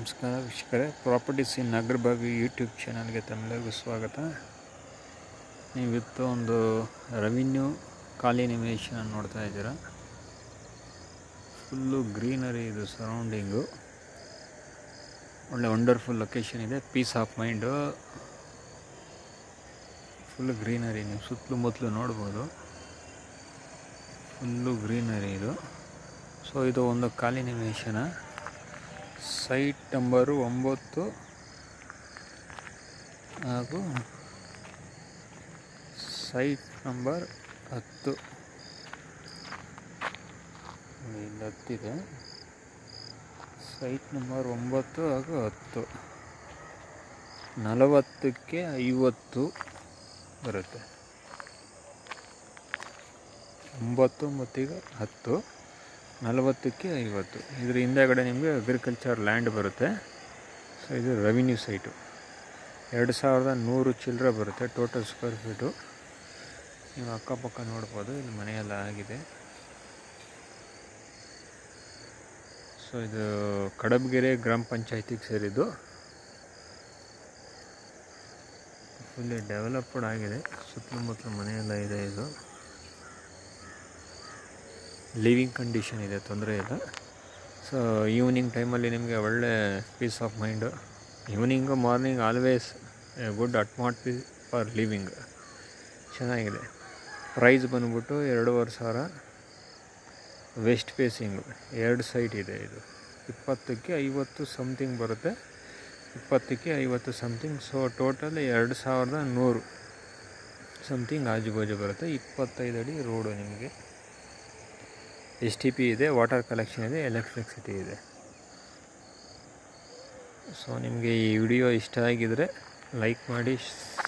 ನಮಸ್ಕಾರ ವೀಕ್ಷಕರೇ, ಪ್ರಾಪರ್ಟೀಸ್ ಇನ್ ನಗರಭಾಗ ಯೂಟ್ಯೂಬ್ ಚಾನಲ್ಗೆ ತಮ್ಮೆಲ್ಲರಿಗೂ ಸ್ವಾಗತ. ನೀವಿತ್ತು ಒಂದು ರೆವಿನ್ಯೂ ಕಾಲೋನಿ ನೋಡ್ತಾ ಇದ್ದೀರಾ. ಫುಲ್ಲು ಗ್ರೀನರಿ ಇದು, ಸರೌಂಡಿಂಗು ಒಳ್ಳೆ ವಂಡರ್ಫುಲ್ ಲೊಕೇಶನ್ ಇದೆ. Peace of mind, full greenery. ನೀವು ಸುತ್ತಲೂ ಮುತ್ತಲು ನೋಡ್ಬೋದು, ಫುಲ್ಲು ಗ್ರೀನರಿ ಇದು. ಸೊ ಇದು ಒಂದು ಕಾಲೋನಿ ಸೈಟ್ ನಂಬರು 9 ಹಾಗೂ ಸೈಟ್ ನಂಬರ್ 10 ಇಲ್ಲಿ 10 ಇದೆ. ಸೈಟ್ ನಂಬರ್ 9 ಹಾಗೂ 10 40ಕ್ಕೆ 50 ಬರುತ್ತೆ. 9 ಮತ್ತೀಗ 10 40ಕ್ಕೆ 50. ಇದ್ರ ಹಿಂದೆಗಡೆ ನಿಮಗೆ ಅಗ್ರಿಕಲ್ಚರ್ ಲ್ಯಾಂಡ್ ಬರುತ್ತೆ. ಸೊ ಇದು ರೆವಿನ್ಯೂ ಸೈಟು. 2100 ಚಿಲ್ಲರೆ ಬರುತ್ತೆ ಟೋಟಲ್ ಸ್ಕ್ವೇರ್ ಫೀಟು. ನೀವು ಅಕ್ಕಪಕ್ಕ ನೋಡ್ಬೋದು, ಇಲ್ಲಿ ಮನೆಯೆಲ್ಲ ಆಗಿದೆ. ಸೊ ಇದು ಕಡಬಗೆರೆ ಗ್ರಾಮ ಪಂಚಾಯತಿಗೆ ಸೇರಿದ್ದು. ಫುಲ್ಲಿ ಡೆವಲಪ್ಡ್ ಆಗಿದೆ, ಸುತ್ತಮುತ್ತಲು ಮನೆಯೆಲ್ಲ ಇದೆ. ಇದು ಲಿವಿಂಗ್ ಕಂಡೀಷನ್ ಇದೆ, ತೊಂದರೆ ಇಲ್ಲ. ಸೊ ಈವ್ನಿಂಗ್ ಟೈಮಲ್ಲಿ ನಿಮಗೆ ಒಳ್ಳೆ peace of mind. Evening morning always good atmosphere for living. ಚೆನ್ನಾಗಿದೆ. ಪ್ರೈಸ್ ಬಂದ್ಬಿಟ್ಟು 2,500. ವೆಸ್ಟ್ ಫೇಸಿಂಗು 2 ಸೈಟ್ ಇದೆ. ಇದು 20ಕ್ಕೆ 50 ಸಮಥಿಂಗ್ ಬರುತ್ತೆ, 20ಕ್ಕೆ 50 ಸಮಥಿಂಗ್. ಸೊ ಟೋಟಲ್ 2100 ಸಮಥಿಂಗ್ ಆಜುಬಾಜು ಬರುತ್ತೆ. 25 ಅಡಿ ರೋಡು. ನಿಮಗೆ STP ಇದೆ, ವಾಟರ್ ಕಲೆಕ್ಷನ್ ಇದೆ, ಎಲೆಕ್ಟ್ರಿಸಿಟಿ ಇದೆ. ಸೊ ನಿಮಗೆ ಈ ವಿಡಿಯೋ ಇಷ್ಟ ಆಗಿದರೆ ಲೈಕ್ ಮಾಡಿ,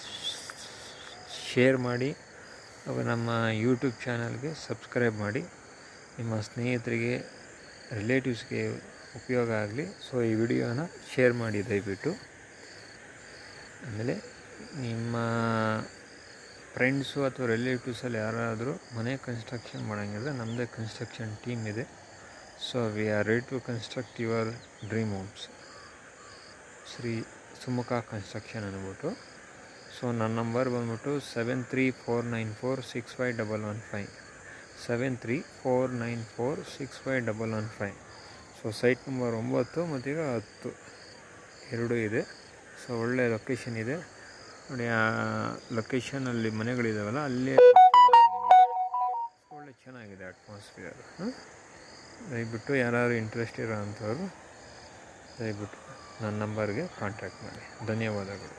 ಶೇರ್ ಮಾಡಿ, ಹಾಗೂ ನಮ್ಮ ಯೂಟ್ಯೂಬ್ ಚಾನಲ್ಗೆ ಸಬ್ಸ್ಕ್ರೈಬ್ ಮಾಡಿ. ನಿಮ್ಮ ಸ್ನೇಹಿತರಿಗೆ, ರಿಲೇಟಿವ್ಸ್ಗೆ ಉಪಯೋಗ ಆಗಲಿ. ಸೊ ಈ ವಿಡಿಯೋನ ಶೇರ್ ಮಾಡಿ ದಯವಿಟ್ಟು. ಆಮೇಲೆ ನಿಮ್ಮ ಫ್ರೆಂಡ್ಸು ಅಥವಾ ರಿಲೇಟಿವ್ಸಲ್ಲಿ ಯಾರಾದರೂ ಮನೆ ಕನ್ಸ್ಟ್ರಕ್ಷನ್ ಮಾಡೋಂಗಿದ್ರೆ ನಮ್ಮದೇ ಕನ್ಸ್ಟ್ರಕ್ಷನ್ ಟೀಮ್ ಇದೆ. So we are ready to construct your dream homes. Shri Sumukha construction ಅಂದ್ಬಿಟ್ಟು. ಸೊ ನನ್ನ ನಂಬರ್ ಬಂದ್ಬಿಟ್ಟು 7349465115 7349465115. ಸೊ ಸೈಟ್ ನಂಬರ್ 9 ಮತ್ತೀಗ 10 ಎರಡೂ ಇದೆ. ಸೊ ಒಳ್ಳೆ ಲೊಕೇಶನ್ ಇದೆ ನೋಡಿ. ಆ ಲೊಕೇಶನಲ್ಲಿ ಮನೆಗಳಿದಾವಲ್ಲ, ಅಲ್ಲೇ ಒಳ್ಳೆ ಚೆನ್ನಾಗಿದೆ ಅಟ್ಮಾಸ್ಫಿಯರ್. ದಯವಿಟ್ಟು ಯಾರು ಇಂಟ್ರೆಸ್ಟ್ ಇರೋ ಅಂಥವ್ರು ದಯವಿಟ್ಟು ನನ್ನ ನಂಬರ್ಗೆ ಕಾಂಟ್ಯಾಕ್ಟ್ ಮಾಡಿ. ಧನ್ಯವಾದಗಳು.